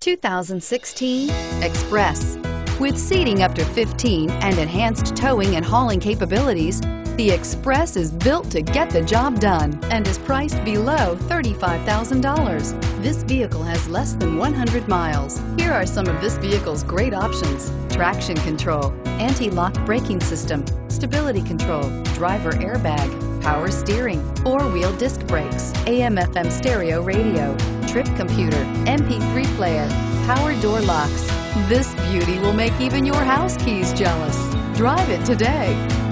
2016 Express. With seating up to 15 and enhanced towing and hauling capabilities, the Express is built to get the job done and is priced below $35,000. This vehicle has less than 100 miles. Here are some of this vehicle's great options: traction control, anti-lock braking system, stability control, driver airbag, power steering, four-wheel disc brakes, AM/FM stereo radio, trip computer, MP3 player, power door locks. This beauty will make even your house keys jealous. Drive it today.